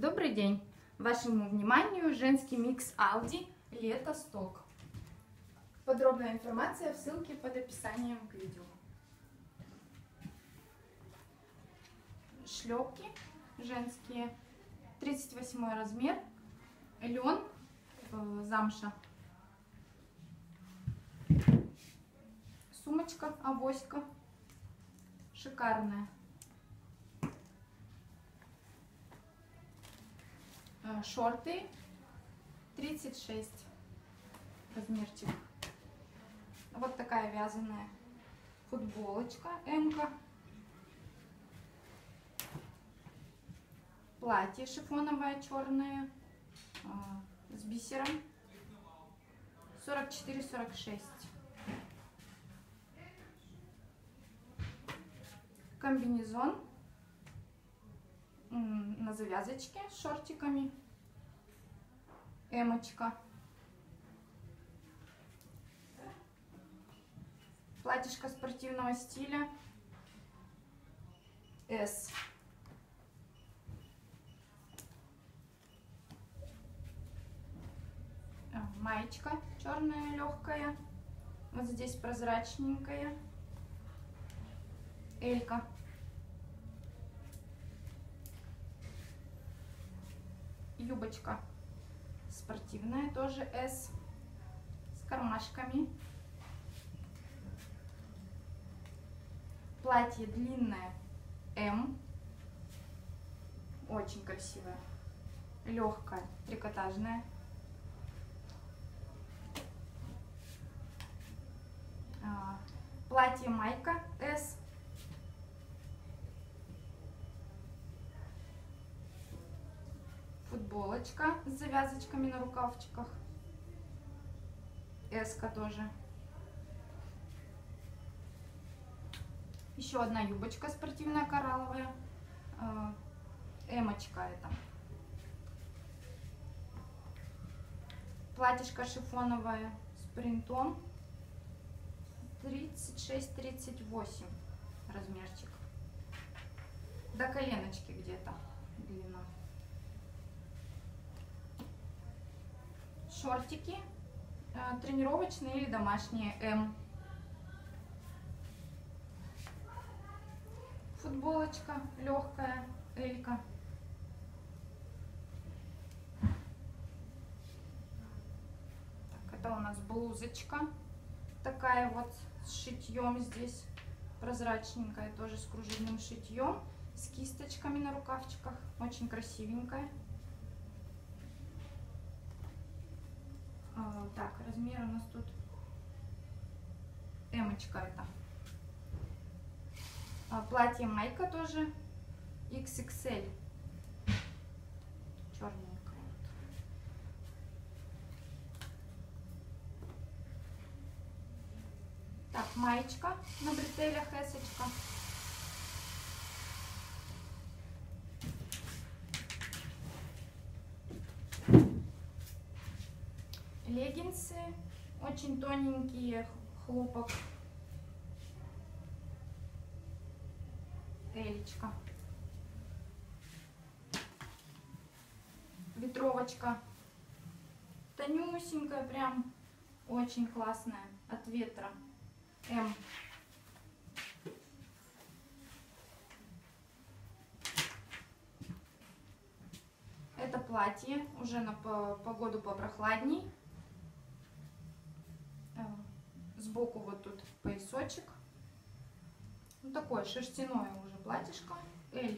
Добрый день! Вашему вниманию женский микс Aldi Лето Сток. Подробная информация в ссылке под описанием к видео. Шлепки женские, 38 размер, лен, замша. Сумочка, авоська, шикарная. Шорты 36 размерчик. Вот такая вязаная футболочка М-ка. Платье шифоновое черное с бисером 44-46. Комбинезон на завязочке с шортиками Эмочка. Платьишко спортивного стиля С. Маечка черная легкая, вот здесь прозрачненькая, Элька. Юбочка спортивная, тоже S, с кармашками. Платье длинное М, очень красивое, легкое, трикотажное. Платье майка S. Футболочка с завязочками на рукавчиках. S-ка тоже. Еще одна юбочка спортивная коралловая. Эмочка это. Платьишко шифоновое с принтом. 36-38 размерчик. До коленочки где-то длина. Шортики тренировочные или домашние М. Футболочка легкая Элька. Так, это у нас блузочка такая вот с шитьем здесь, прозрачненькая, тоже с кружевным шитьем, с кисточками на рукавчиках, очень красивенькая. Так, размер у нас тут Эмочка это. Платье майка тоже XXL, черненькая. Так, маечка на бретелях эсочка. Леггинсы, очень тоненькие, хлопок. Элечка. Ветровочка. Тонюсенькая, прям очень классная, от ветра. М. Это платье уже на погоду попрохладней. Сбоку вот тут поясочек. Ну, такое шерстяное уже платьишко. Эль.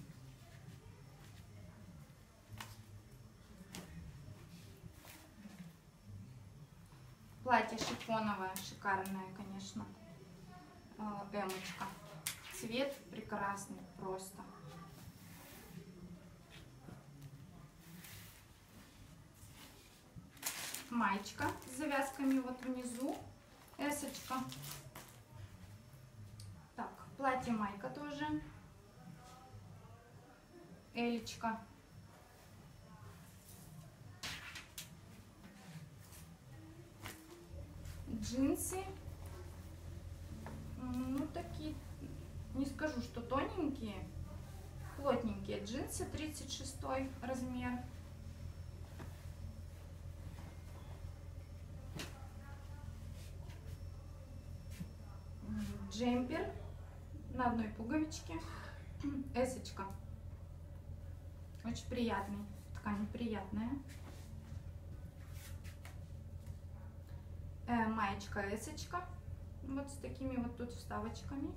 Платье шифоновое, шикарное, конечно. Эмочка. Цвет прекрасный просто. Маечка с завязками вот внизу. Эсочка. Так, платье майка тоже. Элечка. Джинсы. Ну, такие, не скажу, что тоненькие. Плотненькие джинсы, 36 размер. Джемпер на одной пуговичке. Эсочка. Очень приятный. Ткань приятная. Маечка эсочка. Вот с такими вот тут вставочками.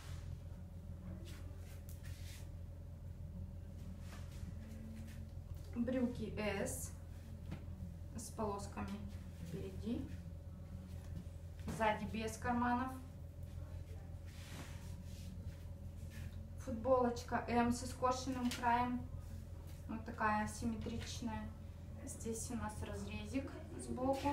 Брюки S с полосками впереди. Сзади без карманов. Футболочка М со скошенным краем. Вот такая симметричная. Здесь у нас разрезик сбоку.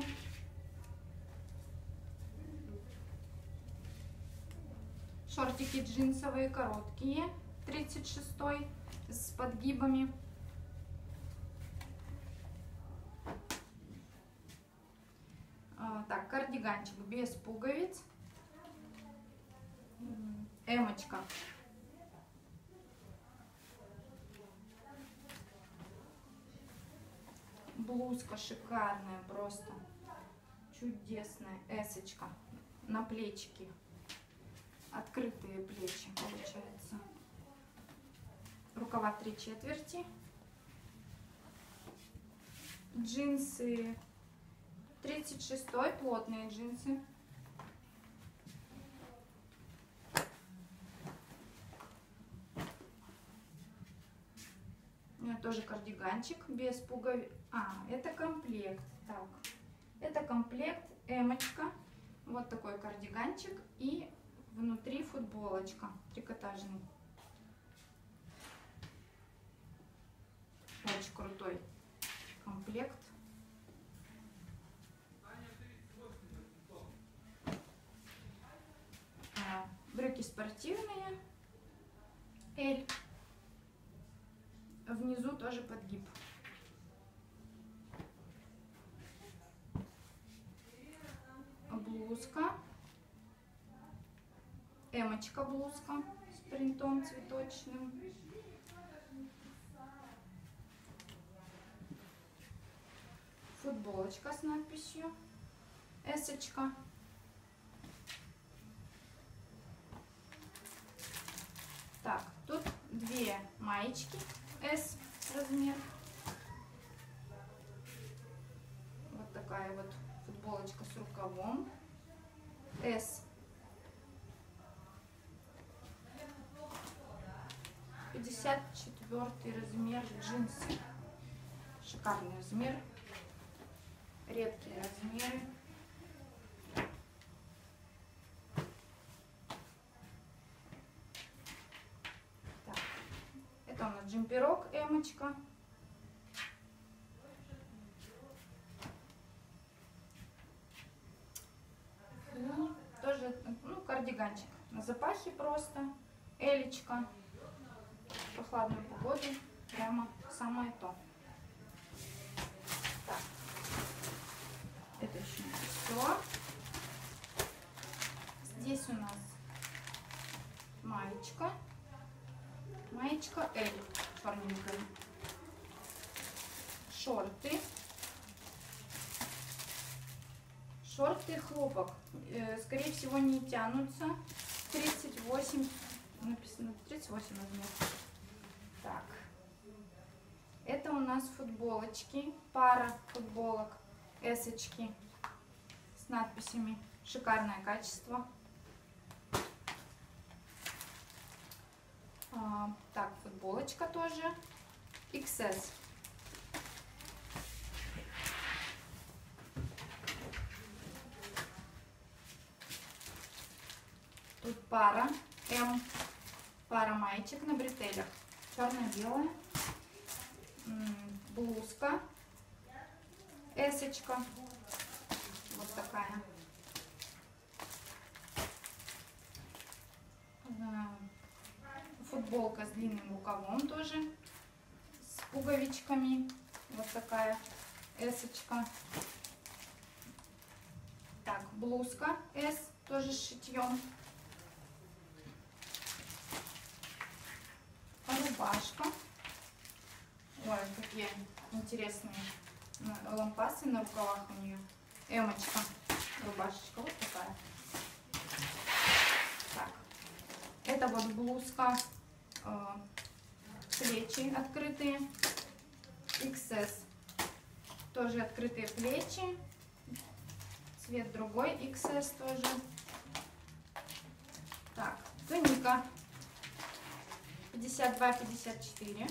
Шортики джинсовые короткие, 36 с подгибами. Так, кардиганчик без пуговиц. Эмочка. Блузка шикарная, просто чудесная. Эсочка на плечики. Открытые плечи получается. Рукава 3/4. Джинсы 36, плотные джинсы. Тоже кардиганчик без пуговиц. Это комплект. Так, это комплект эмочка. Вот такой кардиганчик и внутри футболочка трикотажный. Очень крутой комплект. Брюки спортивные. L. Внизу тоже подгиб. Блузка. Эмочка блузка с принтом цветочным. Футболочка с надписью Эсочка. Так, тут две маечки S размер. Вот такая вот футболочка с рукавом. S. 54 размер джинсы. Шикарный размер. Редкие размеры. Так. Это у нас джемперок эмочка. И тоже, кардиганчик на запахе просто. Элечка. В прохладную погоду прямо самое то. Так. Это еще не все. Здесь у нас маечка. Маечка L, черненькая. Шорты. Шорты хлопок. Скорее всего не тянутся. 38. Написано 38 размер. Так. Это у нас футболочки. Пара футболок. Эсочки. С надписями. Шикарное качество. Так, футболочка тоже. XS. Тут пара М. Пара маечек на бретелях. Черно-белая. Блузка. Эсочка. Вот такая. Футболка с длинным рукавом тоже. С пуговичками. Вот такая эсочка. Так, блузка S. Тоже с шитьем. рубашка. Ой, какие интересные лампасы на рукавах у нее. Эмочка. Рубашечка вот такая. Так. Это вот блузка. Плечи открытые. XS. Тоже открытые плечи. Цвет другой. XS тоже. Так. Туника. 52-54.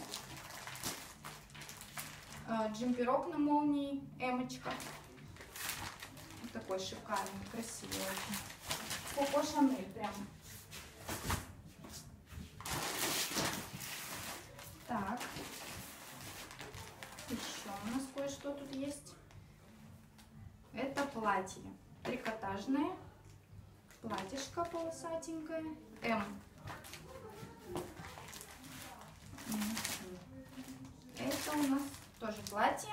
Джемперок на молнии. Эмочка. Вот такой шикарный, красивый очень. Коко Шанель прям. Так. Еще у нас кое-что тут есть. Это платье. Трикотажное. Платьишко полосатенькое. М. Это у нас тоже платье.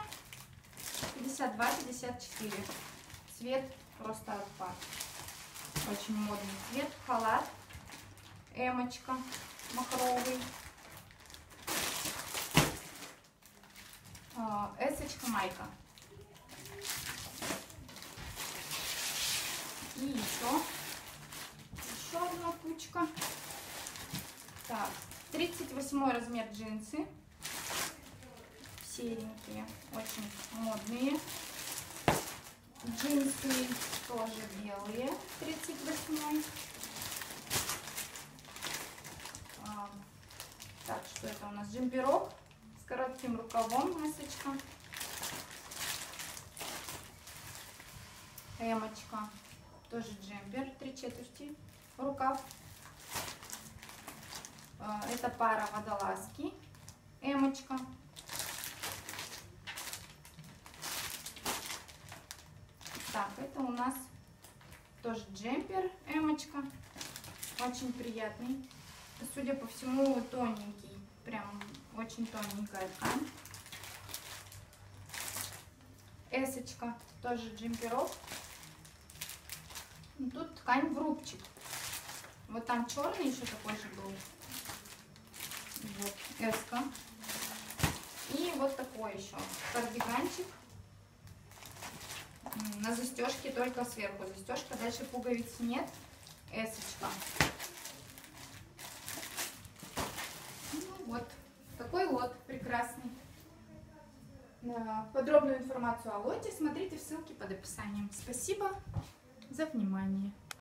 52-54. Цвет просто отпад. Очень модный цвет. Халат. Эмочка. Махровый. Эсочка майка. И еще одна кучка. Так, 38 размер джинсы. Серенькие, очень модные. Джинсы тоже белые, 38. Так, что это у нас? Джемперок с коротким рукавом, эсочка. Эмочка, тоже джемпер, 3/4 рукав. Это пара водолазки, эмочка. Так, это у нас тоже джемпер, эмочка, очень приятный. Судя по всему, тоненький, прям очень тоненькая ткань. Эсочка, тоже джемперок. Тут ткань в рубчик. Вот там черный еще такой же был. Вот, эска. И вот такой еще кардиганчик. На застежке только сверху застежка, дальше пуговиц нет. Эсочка. Ну вот, такой лот прекрасный. Подробную информацию о лоте смотрите в ссылке под описанием. Спасибо за внимание.